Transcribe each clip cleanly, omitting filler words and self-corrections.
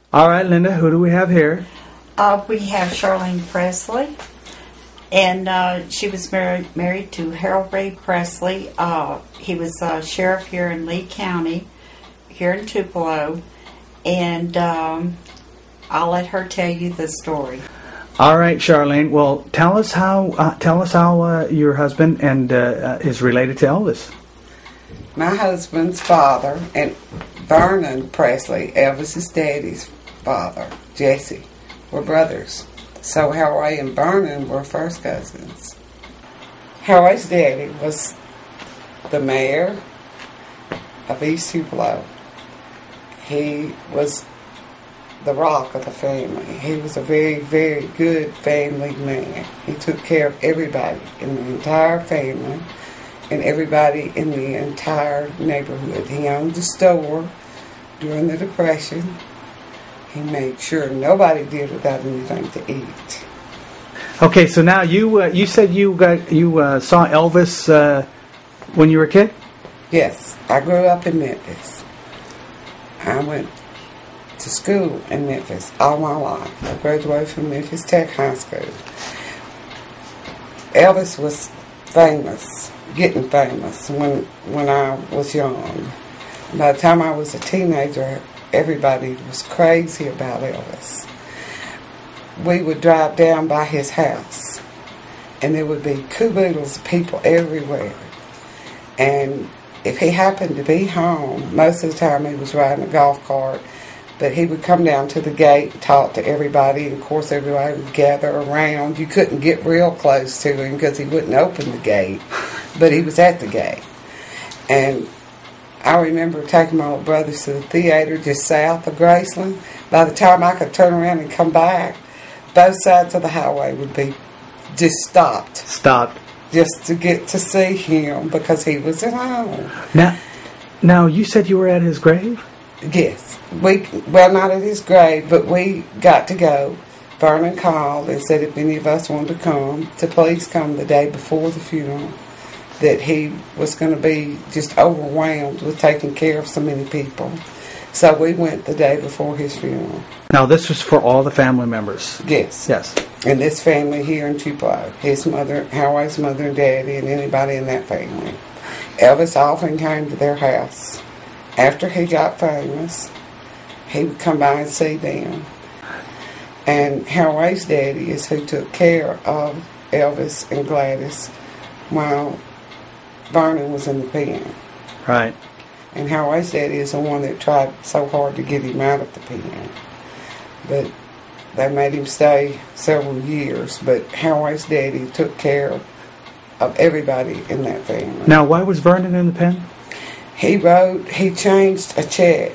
All right, Linda, who do we have here? We have Charlene Presley, and she was married to Harold Ray Presley. He was sheriff here in Lee County, here in Tupelo, and I'll let her tell you the story. All right, Charlene. Well, tell us how your husband and is related to Elvis. My husband's father, and Vernon Presley, Elvis's daddy's father, Jesse, were brothers. So Harold and Vernon were first cousins. Harold's daddy was the mayor of East Tupelo. He was the rock of the family. He was a very, very good family man. He took care of everybody in the entire family and everybody in the entire neighborhood. He owned a store during the Depression. He made sure nobody did without anything to eat. Okay, so now you said you saw Elvis when you were a kid? Yes, I grew up in Memphis. I went to school in Memphis all my life. I graduated from Memphis Tech High School. Elvis was famous, getting famous when I was young. By the time I was a teenager, everybody was crazy about Elvis. We would drive down by his house, and there would be caboodles of people everywhere. And if he happened to be home, most of the time he was riding a golf cart, but he would come down to the gate and talk to everybody, and of course everybody would gather around. You couldn't get real close to him because he wouldn't open the gate, but he was at the gate. And I remember taking my little brothers to the theater just south of Graceland. By the time I could turn around and come back, both sides of the highway would be just stopped. Just to get to see him because he was at home. Now you said you were at his grave? Yes. Well, not at his grave, but we got to go. Vernon called and said if any of us wanted to please come the day before the funeral, that he was going to be just overwhelmed with taking care of so many people. So we went the day before his funeral. Now this was for all the family members? Yes. Yes. And this family here in Tupelo, his mother, Howard's mother and daddy, and anybody in that family. Elvis often came to their house. After he got famous, he would come by and see them. And Howard's daddy is who took care of Elvis and Gladys while Vernon was in the pen. Right. And Howard's daddy is the one that tried so hard to get him out of the pen. But they made him stay several years. But Howard's daddy took care of everybody in that family. Now, why was Vernon in the pen? He changed a check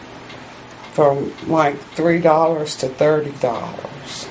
from like $3 to $30.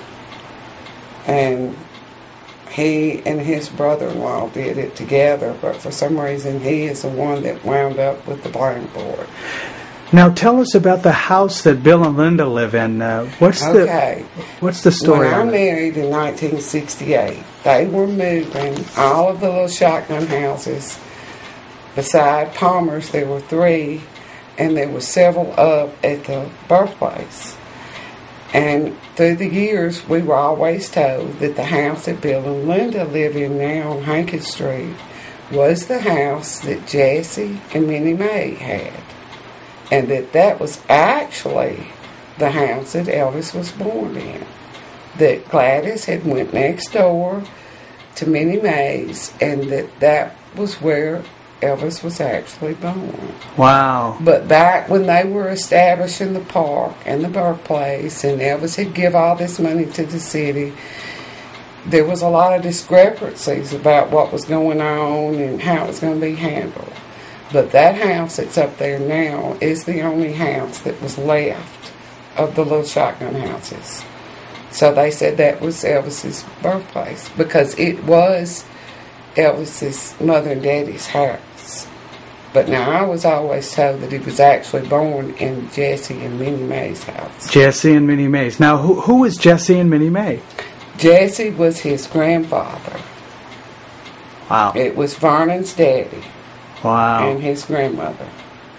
And he and his brother-in-law did it together, but for some reason he is the one that wound up with the blackboard. Now tell us about the house that Bill and Linda live in. What's the story? When I married in 1968, they were moving all of the little shotgun houses. Beside Palmer's, there were 3, and there were several up at the birthplace. And through the years, we were always told that the house that Bill and Linda live in now on Hankett Street was the house that Jesse and Minnie Mae had. And that was actually the house that Elvis was born in. That Gladys had went next door to Minnie Mae's, and that was where Elvis was actually born. Wow. But back when they were establishing the park and the birthplace, and Elvis had give all this money to the city, there was a lot of discrepancies about what was going on and how it was going to be handled. But that house that's up there now is the only house that was left of the little shotgun houses. So they said that was Elvis's birthplace because it was Elvis's mother and daddy's house. But now I was always told that he was actually born in Jesse and Minnie Mae's house. Jesse and Minnie Mae's. Now, who was Jesse and Minnie Mae? Jesse was his grandfather. Wow. It was Vernon's daddy. Wow. And his grandmother.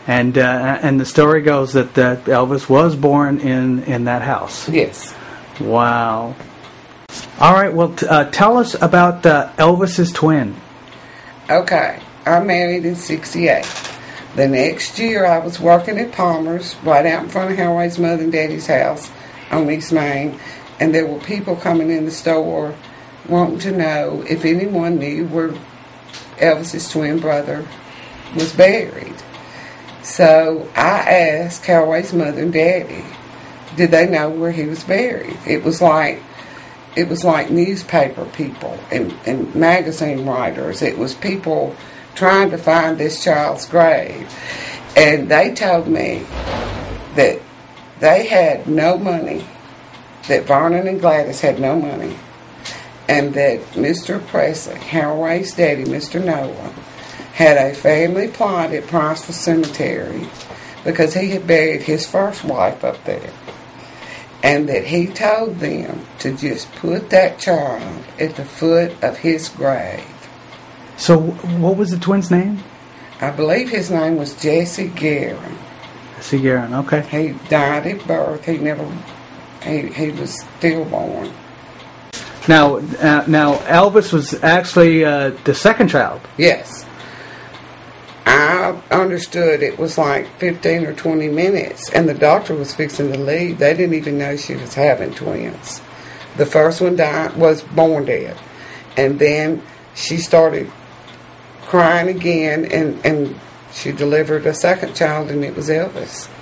And the story goes that Elvis was born in that house. Yes. Wow. All right. Well, tell us about Elvis's twin. Okay. I married in '68. The next year, I was working at Palmer's, right out in front of Haraway's mother and daddy's house on East Main, and there were people coming in the store wanting to know if anyone knew where Elvis's twin brother was buried. So I asked Haraway's mother and daddy, did they know where he was buried? It was like newspaper people and magazine writers. It was people trying to find this child's grave. And they told me that they had no money, that Vernon and Gladys had no money, and that Mr. Presley, Haraway's daddy, Mr. Noah, had a family plot at Priceville Cemetery because he had buried his first wife up there. And that he told them to just put that child at the foot of his grave. So, what was the twin's name? I believe his name was Jesse Guerin. Jesse Guerin, okay. He died at birth. He was stillborn. Now, Elvis was actually the second child. Yes. I understood it was like 15 or 20 minutes, and the doctor was fixing to leave. They didn't even know she was having twins. The first one was born dead, and then she started crying again, and she delivered a second child, and it was Elvis.